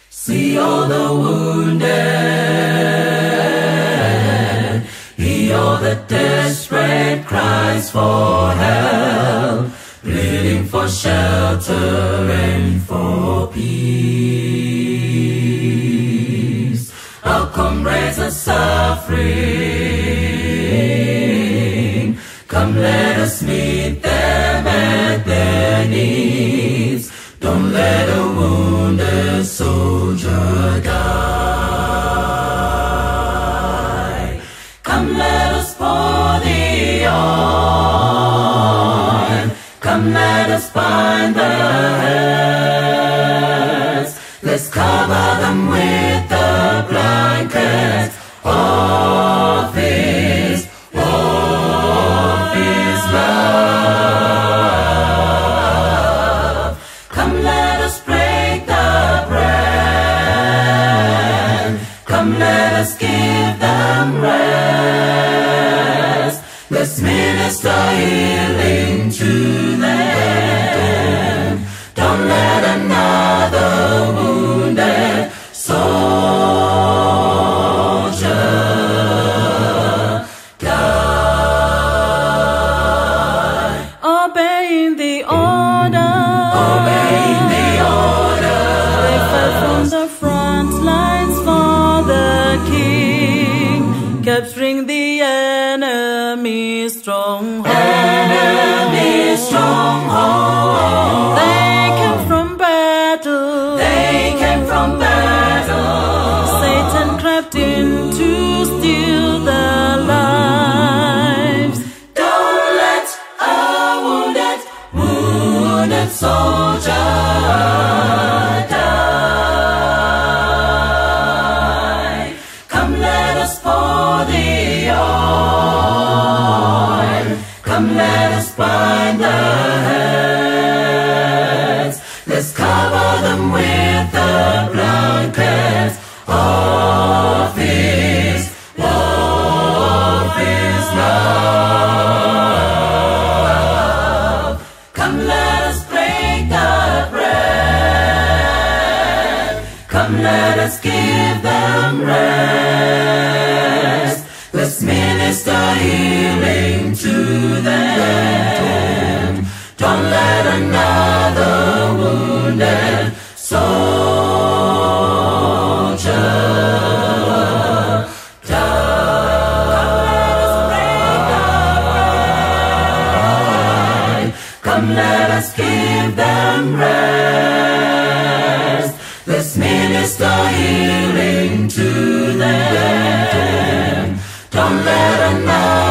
See all the wounded, hear the desperate cries for help, pleading for shelter and for peace. Our comrades are suffering, come let us meet them at their needs. Don't let a wounded soldier die. Come let us pour the oil, come let us bind the hands. Let's cover them with the blankets of His love. Come let us break the bread, come let us give them rest. Let's minister healing to them. Don't let another wounded soldier die. Obeying the order, obeying the order. They fell from the front lines for the king, capturing the enemy's stronghold. Enemy's stronghold. They came from battle, they came from battle. Satan crept in to steal their lives. Don't let a wounded soldier die. Come let us pour the oil, come let us bind the hands. Let's cover them with the blankets of His love. Come let us break the bread, come let us give them rest. Let's minister healing to them. Don't let another wounded soldier die. Come let us give them rest. Let's minister healing to them. Don't let another